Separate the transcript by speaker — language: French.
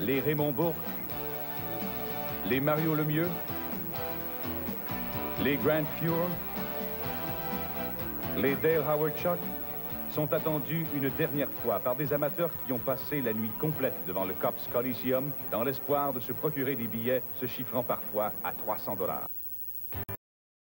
Speaker 1: les Raymond Bourque, les Mario Lemieux, les Grant Fuhr, les Dale Howard Chuck sont attendus une dernière fois par des amateurs qui ont passé la nuit complète devant le Copps Coliseum dans l'espoir de se procurer des billets se chiffrant parfois à $300.